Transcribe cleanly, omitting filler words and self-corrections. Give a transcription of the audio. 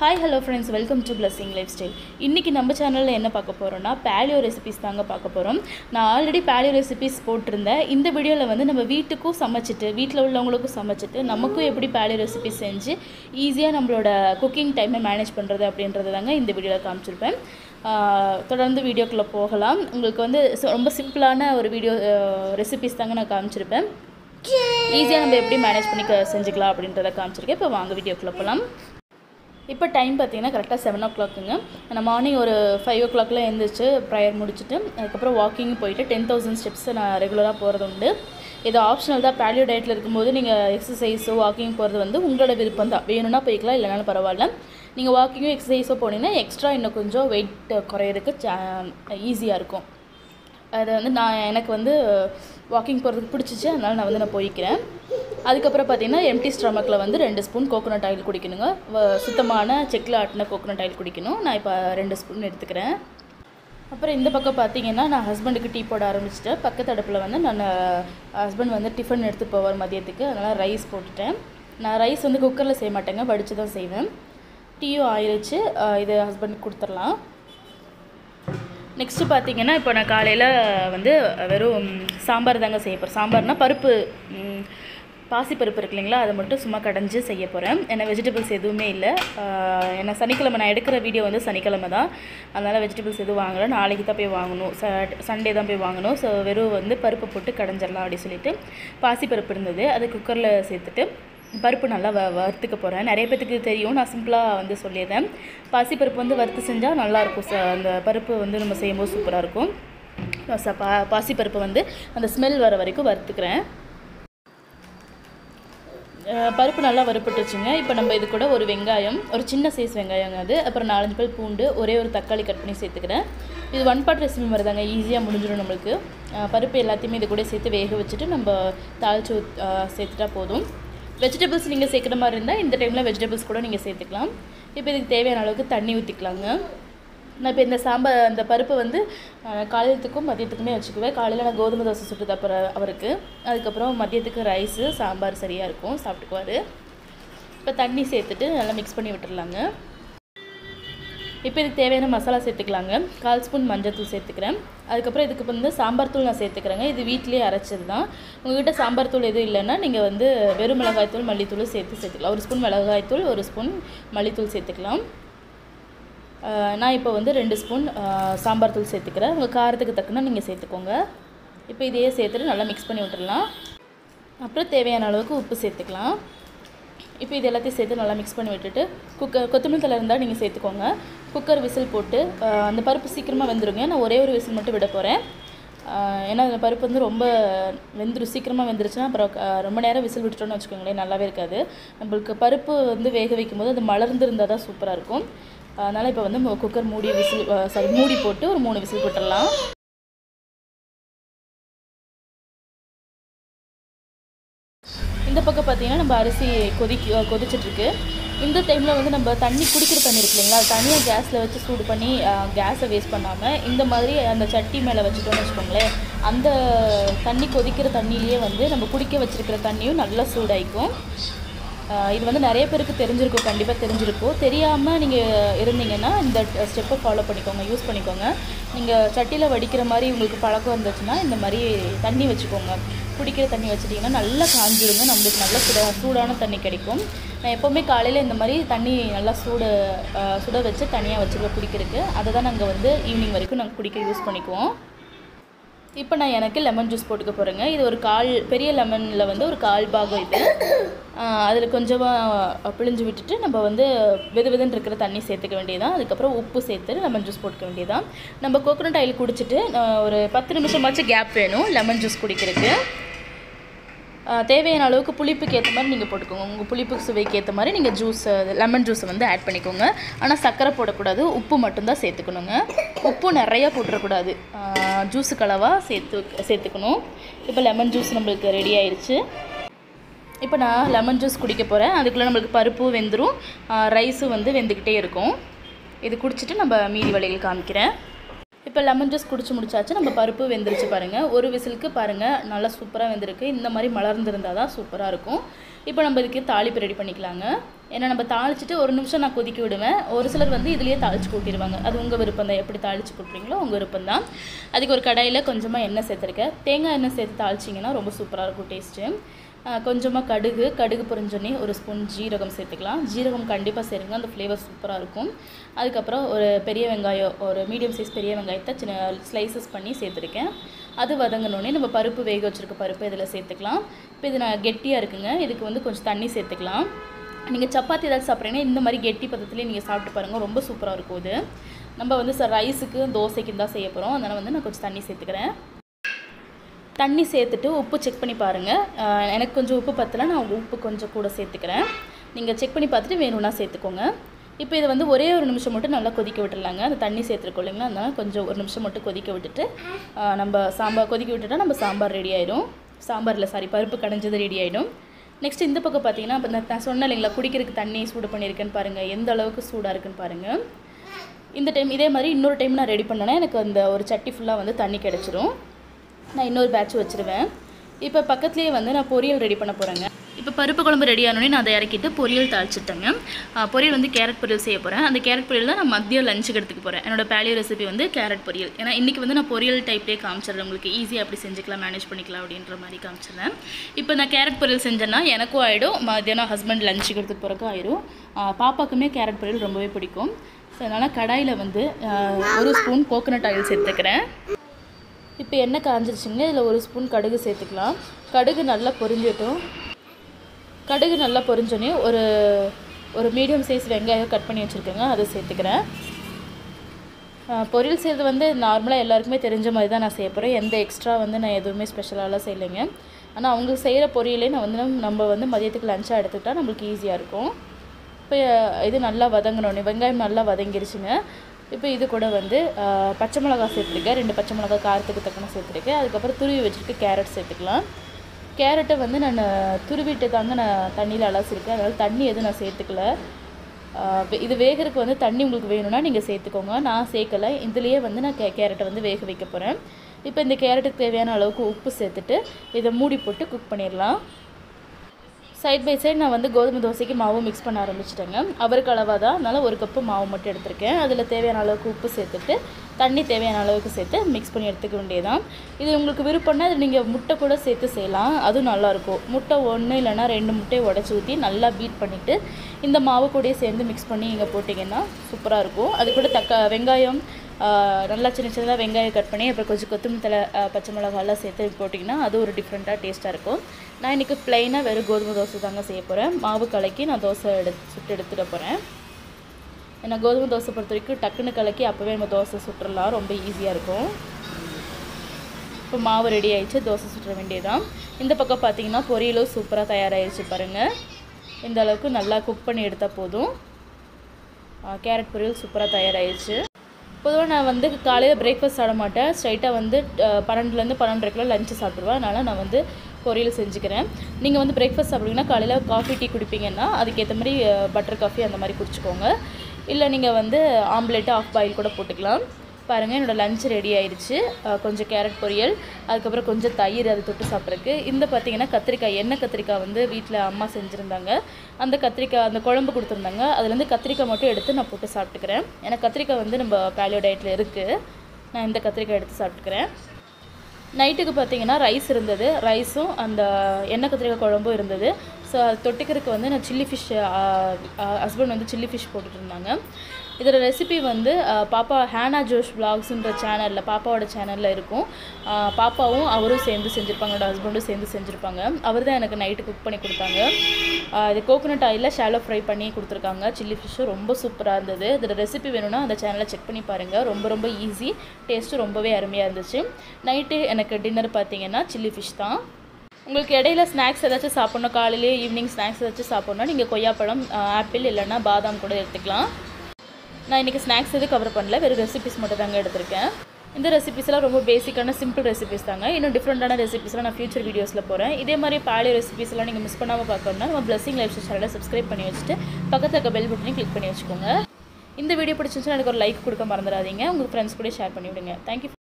Hi, hello friends, welcome to Blessing Lifestyle. இன்னைக்கு நம்ம சேனல்ல என்ன பார்க்க போறோம்னா paleo recipes தாங்க பார்க்க போறோம். நான் ஆல்ரெடி paleo recipes போட்டுருந்தேன். இந்த வீடியோல வந்து நம்ம வீட்டுக்கும் சமைச்சிட்டு வீட்ல உள்ளவங்களுக்கும் சமைச்சிட்டு நமக்கும் எப்படி paleo recipes செஞ்சு ஈஸியா நம்மளோட குக்கிங் டைமை மேனேஜ் பண்றது அப்படின்றது தாங்க இந்த வீடியோல காமிச்சிருப்பேன். தொடர்ந்து வீடியோக்குள்ள போகலாம். உங்களுக்கு வந்து ரொம்ப சிம்பிளான ஒரு வீடியோ ரெசிபீஸ் தாங்க நான் காமிச்சிருப்பேன். ஈஸியா நம்ம எப்படி மேனேஜ் பண்ணி செஞ்சுக்கலாம் அப்படின்றத காமிச்சிருக்கேன். இப்போ வாங்க வீடியோக்குள்ள போலாம். இப்போ டைம் பார்த்தீங்கன்னா கரெக்டாக 7 o'clockங்க. நான் மார்னிங் ஒரு 5 o'clockலாம் எழுந்திரிச்சு ப்ரேயர் முடிச்சுட்டு அதுக்கப்புறம் வாக்கிங் போயிட்டு 10,000 ஸ்டெப்ஸ் நான் ரெகுலராக போகிறது உண்டு. இது ஆப்ஷனல் தான். பேலியோ டயட்டில் இருக்கும்போது நீங்கள் எக்ஸசைஸோ வாக்கிங் போகிறது வந்து உங்களோட விருப்பம் தான். வேணும்னா போய்க்கலாம், இல்லைனாலும் பரவாயில்ல. நீங்கள் வாக்கிங்கோ எக்ஸசைஸோ போனீங்கன்னா எக்ஸ்ட்ரா இன்னும் கொஞ்சம் வெயிட் குறையிறதுக்கு ஈஸியாக இருக்கும். அது வந்து எனக்கு வந்து வாக்கிங் போகிறதுக்கு பிடிச்சிச்சு, அதனால் நான் போய்க்கிறேன். அதுக்கப்புறம் பார்த்தீங்கன்னா எம்டி ஸ்டொமக்கில் வந்து 2 ஸ்பூன் கோகோனட் ஆயில் குடிக்கணுங்க. சுத்தமான செக்கில் ஆட்டின கோகோனட் ஆயில் குடிக்கணும். நான் இப்போ 2 ஸ்பூன் எடுத்துக்கிறேன். அப்புறம் இந்த பக்கம் பார்த்தீங்கன்னா நான் ஹஸ்பண்டுக்கு டீ போட ஆரம்பிச்சிட்டேன். பக்கத்து அடுப்பில் வந்து நான் ஹஸ்பண்ட் வந்து டிஃபன் எடுத்து போவார் மதியத்துக்கு, அதனால் ரைஸ் போட்டுட்டேன். நான் ரைஸ் வந்து குக்கரில் செய்ய மாட்டேங்க, வடித்து தான் செய்வேன். டீயும் ஆயிடுச்சு, இது ஹஸ்பண்டுக்கு கொடுத்துடலாம். நெக்ஸ்ட்டு பார்த்தீங்கன்னா இப்போ நான் காலையில் வந்து வெறும் சாம்பார் தாங்க செய்ய போகிறேன். சாம்பார்னால் பருப்பு, பாசி பருப்பு இருக்கு இல்லைங்களா, அதை மட்டும் சும்மா கடைஞ்சி செய்ய போகிறேன். ஏன்னா வெஜிடபிள்ஸ் எதுவுமே இல்லை. ஏன்னா சனிக்கிழமை நான் எடுக்கிற வீடியோ வந்து சனிக்கிழமை தான், அதனால் வெஜிடபிள்ஸ் எதுவும் வாங்கலை. நாளைக்கு தான் போய் வாங்கணும், சண்டே தான் போய் வாங்கணும். ஸோ வெறும் வந்து பருப்பு போட்டு கடைஞ்சிடலாம் அப்படின்னு சொல்லிட்டு பாசி பருப்பு இருந்தது, அது குக்கரில் சேர்த்துட்டு பருப்பு நல்லா வறுத்துக்க போகிறேன். நிறைய பேத்துக்கு தெரியும், நான் சிம்பிளாக வந்து சொல்லிடுறேன். பாசி பருப்பு வந்து வறுத்து செஞ்சால் நல்லாயிருக்கும். அந்த பருப்பு வந்து நம்ம செய்யும்போது சூப்பராக இருக்கும். பாசி பருப்பு வந்து அந்த ஸ்மெல் வர வரைக்கும் வறுத்துக்கிறேன். பருப்பு நல்லா வறுப்பட்டுருச்சுங்க. இப்போ நம்ம இது கூட ஒரு வெங்காயம், ஒரு சின்ன சைஸ் வெங்காயங்க அது, அப்புறம் 4-5 பல் பூண்டு, ஒரே ஒரு தக்காளி கட் பண்ணி சேர்த்துக்கிறேன். இது 1 part ரெசிபி மாதிரி தாங்க, ஈஸியாக முடிஞ்சிடும் நம்மளுக்கு. பருப்பு எல்லாத்தையுமே இது கூட சேர்த்து வேக வச்சுட்டு நம்ம தாளித்து சேர்த்துட்டா போதும். வெஜிடபிள்ஸ் நீங்கள் சேர்க்குற மாதிரி இருந்தால் இந்த டைமில் வெஜிடபிள்ஸ் கூட நீங்கள் சேர்த்துக்கலாம். இப்போ இதுக்கு தேவையான அளவுக்கு தண்ணி ஊற்றிக்கலாங்க. நான் இப்போ இந்த பருப்பு வந்து காலையிலத்துக்கும் மதியத்துக்குமே வச்சுக்குவேன். காலையில் நான் கோதுமை தோசை சுட்டு அப்புறம் அவருக்கு, அதுக்கப்புறம் மதியத்துக்கு ரைஸு சாம்பார் சரியாக இருக்கும், சாப்பிட்டுக்குவார். இப்போ தண்ணி சேர்த்துட்டு நல்லா மிக்ஸ் பண்ணி விட்டுடலாங்க. இப்போ இதுக்கு தேவையான மசாலா சேர்த்துக்கலாங்க. 1/4 ஸ்பூன் மஞ்சள் சேர்த்துக்கிறேன். அதுக்கப்புறம் இதுக்கு வந்து சாம்பார் தூள் நான் சேர்த்துக்கிறேங்க. இது வீட்டிலேயே அரைச்சது தான். உங்கள்கிட்ட சாம்பார் தூள் எதுவும் இல்லைன்னா நீங்கள் வந்து வெறும் மிளகாய்த்தூள் மல்லித்தூள் சேர்த்துக்கலாம். 1 ஸ்பூன் மிளகாய்த்தூள், 1 ஸ்பூன் மல்லித்தூள் சேர்த்துக்கலாம். நான் இப்போ வந்து 2 ஸ்பூன் சாம்பார் தூள் சேர்த்துக்கிறேன். உங்கள் காரத்துக்கு தக்கன நீங்கள் சேர்த்துக்கோங்க. இப்போ இதையே சேர்த்துட்டு நல்லா மிக்ஸ் பண்ணி விட்டுடலாம். அப்புறம் தேவையான அளவுக்கு உப்பு சேர்த்துக்கலாம். இப்போ இது எல்லாத்தையும் சேர்த்து நல்லா மிக்ஸ் பண்ணி விட்டுட்டு கொத்தமல்லி தழை இருந்தால் நீங்கள் சேர்த்துக்கோங்க. குக்கர் விசில் போட்டு அந்த பருப்பு சீக்கிரமாக வெந்துருங்க. நான் ஒரே ஒரு விசில் மட்டும் விட போகிறேன். ஏன்னா அந்த பருப்பு வந்து ரொம்ப சீக்கிரமாக வெந்துருச்சுன்னா அப்புறம் ரொம்ப நேரம் விசில் விட்டுட்டோன்னு வச்சுக்கோங்களேன், நல்லாவே இருக்காது. நம்மளுக்கு பருப்பு வந்து வேக வைக்கும் போது அது மலர்ந்துருந்தால் தான் சூப்பராக இருக்கும். அதனால் இப்போ வந்து குக்கர் மூடி போட்டு ஒரு 3 விசில் போட்டுடலாம். இந்த பக்கம் பார்த்தீங்கன்னா நம்ம அரிசி கொதிச்சிட்ருக்கு. இந்த டைமில் வந்து நம்ம குடிக்கிற தண்ணி இருக்கு இல்லைங்களா, அது தனியாக கேஸில் வச்சு சூடு பண்ணி கேஸை வேஸ்ட் பண்ணாமல் இந்த மாதிரி அந்த சட்டி மேலே வச்சுட்டோன்னு வச்சுக்கோங்களேன், அந்த தண்ணி கொதிக்கிற தண்ணியிலேயே வந்து நம்ம குடிக்க வச்சுருக்கிற தண்ணியும் நல்லா சூடாயிக்கும். இது வந்து நிறைய பேருக்கு தெரிஞ்சிருக்கும், கண்டிப்பாக தெரிஞ்சிருக்கும். தெரியாமல் நீங்கள் இருந்தீங்கன்னா இந்த ஸ்டெப்பை ஃபாலோ பண்ணிக்கோங்க, யூஸ் பண்ணிக்கோங்க. நீங்கள் சட்டியில் வடிக்கிற மாதிரி உங்களுக்கு பழக்கம் இருந்துச்சுன்னா இந்த மாதிரி தண்ணி வச்சுக்கோங்க. குடிக்கிற தண்ணி வச்சுட்டிங்கன்னா நல்லா காஞ்சிடுங்க, நம்மளுக்கு நல்லா சூடான தண்ணி கிடைக்கும். நான் எப்போவுமே காலையில் இந்த மாதிரி தண்ணி நல்லா சுட வச்சு தனியாக வச்சுருவேன் குடிக்கிறதுக்கு. அதை தான் நாங்கள் வந்து ஈவினிங் வரைக்கும் நாங்கள் குடிக்க யூஸ் பண்ணிக்குவோம். இப்போ நான் எனக்கு லெமன் ஜூஸ் போட்டுக்க போகிறேங்க. இது ஒரு பெரிய லெமனில் வந்து ஒரு 1/4 பாகம் இது. அதில் கொஞ்சமாக பிழிஞ்சு விட்டுட்டு நம்ம வந்து வெதுன்னு இருக்கிற தண்ணி சேர்த்துக்க வேண்டியதான். அதுக்கப்புறம் உப்பு சேர்த்துட்டு லெமன் ஜூஸ் போட்டுக்க வேண்டியதான். நம்ம கோகோனட் ஆயில் குடிச்சிட்டு ஒரு 10 நிமிஷமாச்சும் கேப் வேணும் லெமன் ஜூஸ் குடிக்கிறதுக்கு. தேவையான அளவுக்கு புளிப்புக்கு ஏற்ற மாதிரி நீங்கள் போட்டுக்கோங்க. உங்கள் புளிப்பு சுவைக்கு ஏற்ற மாதிரி நீங்கள் லெமன் ஜூஸை வந்து ஆட் பண்ணிக்கோங்க. ஆனால் சர்க்கரை போடக்கூடாது, உப்பு மட்டும்தான் சேர்த்துக்கணுங்க. உப்பு நிறையா போட்டுறக்கூடாது, ஜூஸுக்கு அளவாக சேர்த்துக்கணும். இப்போ லெமன் ஜூஸ் நம்மளுக்கு ரெடி ஆயிடுச்சு. இப்போ நான் லெமன் ஜூஸ் குடிக்க போகிறேன். அதுக்குள்ளே நம்மளுக்கு பருப்பு வெந்துடும், ரைஸும் வந்து வெந்துக்கிட்டே இருக்கும். இது குடிச்சிட்டு நம்ம மீதி வழிகள் காமிக்கிறேன். இப்போ லெமன் ஜூஸ் குடிச்சு முடிச்சாச்சு. நம்ம பருப்பு வெந்துருச்சு பாருங்கள். ஒரு விசிலுக்கு பாருங்கள் நல்லா சூப்பராக வெந்திருக்கு. இந்த மாதிரி மலர்ந்துருந்தால் தான் சூப்பராக இருக்கும். இப்போ நம்ம இதுக்கு தாளிப்பு ரெடி பண்ணிக்கலாங்க. ஏன்னா நம்ம தாளிச்சிட்டு ஒரு நிமிஷம் நான் கொதிக்க விடுவேன். ஒரு சிலர் வந்து இதுலேயே தாளித்து கூட்டிடுவாங்க. அது உங்கள் விருப்பம் தான். எப்படி தாளித்து கூட்டுறீங்களோ உங்கள் விருப்பம் தான். அதுக்கு ஒரு கடாயில் கொஞ்சமாக எண்ணெய் சேர்த்துருக்கேன். தேங்காய் எண்ணெய் சேர்த்து தாளிச்சிங்கன்னா ரொம்ப சூப்பராக இருக்கும் டேஸ்ட்டு. கொஞ்சமாக கடுகு பொரிஞ்சோன்னே ஒரு ஸ்பூன் ஜீரகம் சேர்த்துக்கலாம். ஜீரகம் கண்டிப்பாக சேருங்க, அந்த ஃப்ளேவர் சூப்பராக இருக்கும். அதுக்கப்புறம் ஒரு பெரிய வெங்காயம், ஒரு மீடியம் சைஸ் பெரிய வெங்காயத்தை சின்ன ஸ்லைசஸ் பண்ணி சேர்த்துருக்கேன். அது வதங்கினோடனே நம்ம பருப்பு வேக வச்சுருக்க பருப்பு இதில் சேர்த்துக்கலாம். இப்போ இது நான் கெட்டியாக இருக்குங்க, இதுக்கு வந்து கொஞ்சம் தண்ணி சேர்த்துக்கலாம். நீங்கள் சப்பாத்தி ஏதாச்சும் சாப்பிட்றீங்கன்னா இந்த மாதிரி கெட்டி பதத்துலேயே நீங்கள் சாப்பிட்டு பாருங்கள், ரொம்ப சூப்பராக இருக்கும். இது நம்ம வந்து ரைஸுக்கு தோசைக்கு தான் செய்ய போகிறோம். அதனால் வந்து நான் கொஞ்சம் தண்ணி சேர்த்துக்கிறேன். தண்ணி சேர்த்துட்டு உப்பு செக் பண்ணி பாருங்கள். எனக்கு கொஞ்சம் உப்பு பத்தலை, நான் உப்பு கொஞ்சம் கூட சேர்த்துக்கிறேன். நீங்கள் செக் பண்ணி பார்த்துட்டு வேணும்னா சேர்த்துக்கோங்க. இப்போ இதை வந்து ஒரே ஒரு நிமிஷம் மட்டும் நல்லா கொதிக்க விட்டுடலாங்க. அந்த தண்ணி சேர்த்துருக்கோம் இல்லைங்களா, அதனால் கொஞ்சம் ஒரு நிமிஷம் மட்டும் கொதிக்க விட்டுட்டு நம்ம கொதிக்க விட்டுட்டா நம்ம சாம்பார் ரெடி ஆகிடும். பருப்பு கடைஞ்சது ரெடி ஆகிடும். நெக்ஸ்ட் இந்த பக்கம் பார்த்தீங்கன்னா இப்போ நான் சொன்னேன் இல்லைங்களா, குடிக்கிறதுக்கு தண்ணி சூடு பண்ணியிருக்கேன்னு பாருங்கள், எந்த அளவுக்கு சூடாக இருக்குன்னு பாருங்கள். இந்த டைம் இதே மாதிரி இன்னொரு டைம் நான் ரெடி பண்ணேன்னா எனக்கு அந்த ஒரு சட்டி ஃபுல்லாக வந்து தண்ணி கிடச்சிரும். நான் இன்னொரு பேட்ச் வச்சுருவேன். இப்போ பக்கத்துலேயே வந்து நான் பொரியல் ரெடி பண்ண போகிறேங்க. இப்போ பருப்பு குழம்பு ரெடி ஆனோடனே நான் அதை இறக்கிட்டு பொரியல் தாளிச்சிட்டேங்க. பொரியல் வந்து கேரட் பொரியல் செய்ய போகிறேன். அந்த கேரட் பொரியல் தான் நான் மதியம் லஞ்சுக்கு எடுத்துக்க போகிறேன். என்னோட பேலியோ ரெசிபி வந்து கேரட் பொரியல். ஏன்னா இன்றைக்கி வந்து நான் பொரியல் டைப்லேயே காமிச்சிடுறேன், உங்களுக்கு ஈஸியாக அப்படி செஞ்சுக்கலாம், மேனேஜ் பண்ணிக்கலாம் அப்படின்ற மாதிரி காமிச்சிடுறேன். இப்போ நான் கேரட் பொரியல் செஞ்சேன்னா எனக்கும் ஆகிடும், மதியானம் ஹஸ்பண்ட் லஞ்சுக்கு எடுத்துகிட்டு போகிறக்கும் ஆயிடும். பாப்பாக்குமே கேரட் பொரியல் ரொம்பவே பிடிக்கும். ஸோ அதனால் கடாயில் வந்து ஒரு ஸ்பூன் கோகோனட் ஆயில் சேர்த்துக்கிறேன். இப்போ எண்ணெய் காஞ்சிருச்சுங்க, இதில் ஒரு ஸ்பூன் கடுகு சேர்த்துக்கலாம். கடுகு நல்லா பொரிஞ்சிட்டோம். கடுகு நல்லா பொரிஞ்சோன்னே ஒரு மீடியம் சைஸ் வெங்காயம் கட் பண்ணி வச்சுருக்கேங்க, அதை சேர்த்துக்கிறேன். பொரியல் செய்கிறது வந்து நார்மலாக எல்லாருக்குமே தெரிஞ்ச மாதிரி தான் நான் செய்ய போகிறேன். எந்த எக்ஸ்ட்ரா வந்து நான் எதுவுமே ஸ்பெஷலாலாம் செய்யலைங்க. ஆனால் அவங்க செய்கிற பொரியலே நான் வந்து நம்ம வந்து மதியத்துக்கு லஞ்சாக எடுத்துக்கிட்டால் நம்மளுக்கு ஈஸியாக இருக்கும். இப்போ இது நல்லா வதங்கினோடனே வெங்காயம் நல்லா வதங்கிருச்சுங்க. இப்போ இது கூட வந்து பச்சை மிளகா சேர்த்துருக்கேன், 2 பச்சை மிளகா காரத்துக்கு தக்கன சேர்த்துருக்கேன். அதுக்கப்புறம் துருவி வச்சுருக்க கேரட் சேர்த்துக்கலாம். கேரட்டை வந்து நான் துருவிட்டு தாங்க நான் தண்ணியில் அலசிருக்கேன், அதனால் தண்ணி எதுவும் நான் சேர்த்துக்கல. இது வேகிறதுக்கு வந்து தண்ணி உங்களுக்கு வேணும்னா நீங்கள் சேர்த்துக்கோங்க, நான் சேர்க்கலை. இதுலேயே வந்து நான் கேரட்டை வந்து வேக வைக்க போகிறேன். இப்போ இந்த கேரட்டுக்கு தேவையான அளவுக்கு உப்பு சேர்த்துட்டு இதை மூடி போட்டு குக் பண்ணிடலாம். சைட் பை சைடு நான் வந்து கோதுமை தோசைக்கு மாவு மிக்ஸ் பண்ண ஆரம்பிச்சிட்டேங்க. அவருக்கு அளவாக தான், அதனால் ஒரு கப்பு மாவு மட்டும் எடுத்திருக்கேன். அதில் தேவையான அளவுக்கு உப்பு சேர்த்துட்டு தண்ணி தேவையான அளவுக்கு சேர்த்து மிக்ஸ் பண்ணி எடுத்துக்க வேண்டியதான். இது உங்களுக்கு விருப்பம்னா இது நீங்கள் முட்டை கூட சேர்த்து செய்யலாம், அதுவும் நல்லாயிருக்கும். முட்டை 1 இல்லைனா 2 முட்டையை உடச்சி ஊற்றி நல்லா பீட் பண்ணிவிட்டு இந்த மாவு கூடயே சேர்ந்து மிக்ஸ் பண்ணி இங்கே போட்டிங்கன்னா சூப்பராக இருக்கும். அது கூட வெங்காயம் நல்லா சின்ன சின்னதாக வெங்காயம் கட் பண்ணி அப்புறம் கொஞ்சம் கொத்தமல்லி தழை, பச்சை மிளகாலாம் சேர்த்து போட்டிங்கன்னா அது ஒரு டிஃப்ரெண்ட்டாக டேஸ்ட்டாக இருக்கும். நான் இன்றைக்கி ப்ளைனாக வெறும் கோதுமை தோசை தாங்க செய்ய போகிறேன். மாவு கலக்கி நான் தோசை சுட்டு எடுத்துகிட்டு போகிறேன். ஏன்னா கோதுமை தோசை பொறுத்த வரைக்கும் டக்குன்னு கலக்கி அப்போவே நம்ம தோசை சுட்டுடலாம், ரொம்ப ஈஸியாக இருக்கும். இப்போ மாவு ரெடி ஆகிடுச்சு, தோசை சுட்டுற வேண்டியதான். இந்த பக்கம் பார்த்திங்கன்னா பொரியலும் சூப்பராக தயாராகிடுச்சு பாருங்கள். இந்த அளவுக்கு நல்லா குக் பண்ணி எடுத்தால் போதும். கேரட் பொரியல் சூப்பராக தயாராகிடுச்சு. பொதுவாக நான் வந்து காலையில் பிரேக்ஃபாஸ்ட் சாப்பிட மாட்டேன், ஸ்ட்ரைட்டாக வந்து 12லேருந்து 12:30 லஞ்சு சாப்பிடுவேன். அதனால் நான் வந்து பொரியல் செஞ்சுக்கிறேன். நீங்கள் வந்து பிரேக்ஃபாஸ்ட் சாப்பிடுவீங்கன்னா காலையில் காஃபி டீ குடிப்பீங்கன்னா அதுக்கேற்ற மாதிரி பட்டர் காஃபி அந்த மாதிரி குடிச்சிக்கோங்க. இல்லை நீங்கள் வந்து ஆம்லேட்டு ஆஃப் பாயில் கூட போட்டுக்கலாம். பாருங்கள் என்னோடய லஞ்ச் ரெடி ஆயிடுச்சு. கொஞ்சம் கேரட் பொரியல், அதுக்கப்புறம் கொஞ்சம் தயிர் அதை தொட்டு சாப்பிட்றதுக்கு. இந்த பார்த்திங்கன்னா கத்திரிக்காய், எண்ணெய் கத்திரிக்காய் வந்து வீட்டில் அம்மா செஞ்சுருந்தாங்க. அந்த கத்திரிக்காய் அந்த குழம்பு கொடுத்துருந்தாங்க, அதுலேருந்து கத்திரிக்காய் மட்டும் எடுத்து நான் போட்டு சாப்பிட்டுக்கிறேன். ஏன்னா கத்திரிக்காய் வந்து நம்ம பேலியோ டயட்டில் இருக்குது, நான் இந்த கத்திரிக்காய் எடுத்து சாப்பிட்டுக்கிறேன். நைட்டுக்கு பார்த்திங்கன்னா ரைஸ் இருந்தது, ரைஸும் அந்த எண்ணெய் கத்திரிக்காய் குழம்பும் இருந்தது. ஸோ அது தொட்டுக்கிறதுக்கு வந்து நான் சில்லி ஃபிஷ், ஹஸ்பண்ட் வந்து சில்லி ஃபிஷ் போட்டுட்டு இருந்தாங்க. இதோட ரெசிபி வந்து பாப்பா ஹேனா ஜோஷ் விலாக்ஸுன்ற சேனலில், பாப்பாவோட சேனலில் இருக்கும். பாப்பாவும் அவரும் சேர்ந்து செஞ்சுருப்பாங்க, என்னோடய ஹஸ்பண்டும் சேர்ந்து செஞ்சுருப்பாங்க. அவர் தான் எனக்கு நைட்டு குக் பண்ணி கொடுத்தாங்க. இது கோகோனட் ஆயிலில் ஷாலோ ஃப்ரை பண்ணி கொடுத்துருக்காங்க. சில்லி ஃபிஷ்ஷும் ரொம்ப சூப்பராக இருந்தது. இதோட ரெசிபி வேணும்னா அந்த சேனலை செக் பண்ணி பாருங்கள், ரொம்ப ரொம்ப ஈஸி, டேஸ்ட்டும் ரொம்பவே அருமையாக இருந்துச்சு. நைட்டு எனக்கு டின்னர் பார்த்திங்கன்னா சில்லி ஃபிஷ் தான். உங்களுக்கு இடையில ஸ்நாக்ஸ் ஏதாச்சும் சாப்பிட்ணும், காலையிலேயே ஈவினிங் ஸ்நாக்ஸ் ஏதாச்சும் சாப்பிட்ணும், நீங்கள் கொய்யாப்பழம், ஆப்பிள் இல்லைன்னா பாதாம் கூட எடுத்துக்கலாம். நான் இன்றைக்கி ஸ்நாக்ஸ் எதுவும் கவர் பண்ணல, வெறும் ரெசிபிஸ் மட்டும் தாங்க எடுத்திருக்கேன். இந்த ரெசிபிஸ்லாம் ரொம்ப பேசிக்கான சிம்பிள் ரெசிபிஸ் தாங்க. இன்னும் டிஃப்ரெண்ட்டான ரெசிபிஸ்லாம் நான் ஃபியூச்சர் வீடியோஸில் போகிறேன். இதே மாதிரி பாலியோ ரெசிபிஸ்லாம் நீங்கள் மிஸ் பண்ணாமல் பார்க்கணுன்னா நம்ம பிளஸிங் லைஃப் ஸ்டைல் சேனலை சப்ஸ்கிரைப் பண்ணி வச்சுட்டு பக்கத்தில் இருக்க பெல் பட்டனையும் கிளிக் பண்ணி வச்சுக்கோங்க. இந்த வீடியோ பிடிச்சிருந்துச்சுன்னா எனக்கு ஒரு லைக் கொடுக்க மறந்துடாதீங்க. உங்கள் ஃப்ரெண்ட்ஸ் கூட ஷேர் பண்ணிவிடுங்க. தேங்க்யூ.